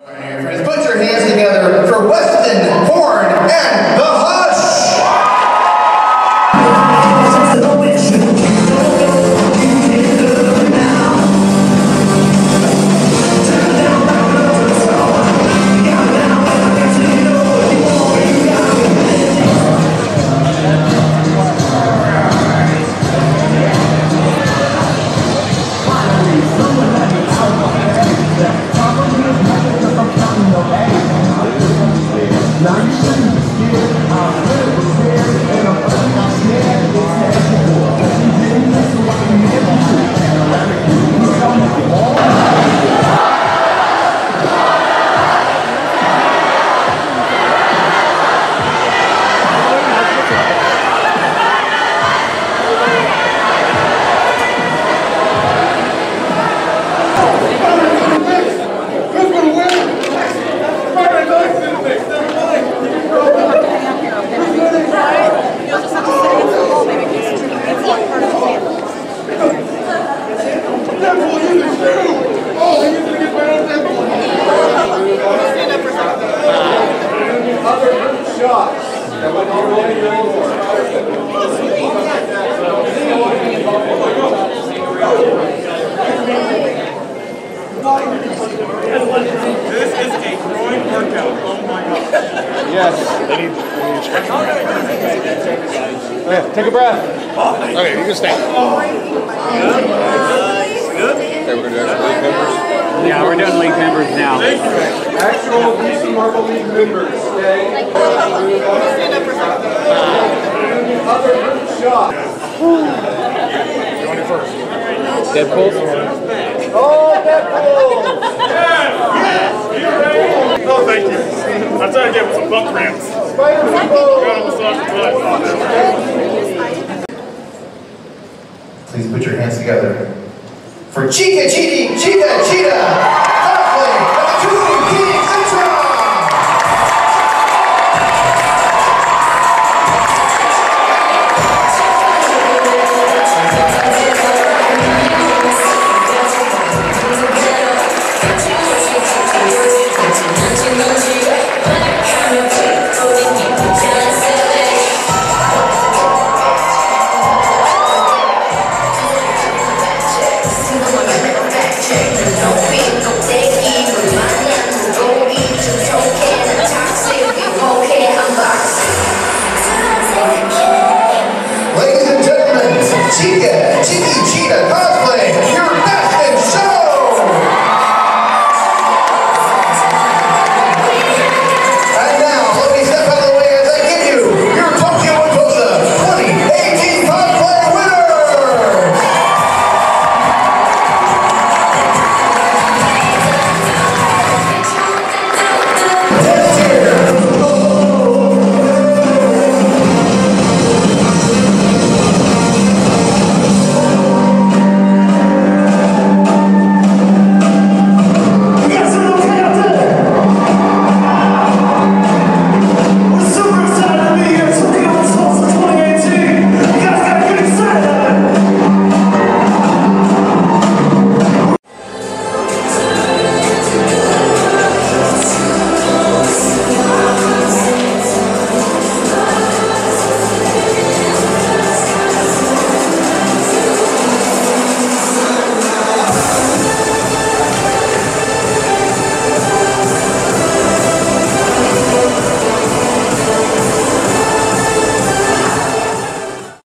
Put your hands together for Weston, Horn, and the Hush! This is a groin workout. Oh my god. Yes. Okay, take a breath. Okay, you can stay. Good? Okay, we're going to do actual league members. Yeah, we're doing league members now. Thank you. Actual DC Marble League members, okay? Other group shot. Going first. Deadpool? Oh, Deadpool! Oh, thank you. I tried to give him some bunk ramps. Please put your hands together for Chica Cheating, Chica Cheating!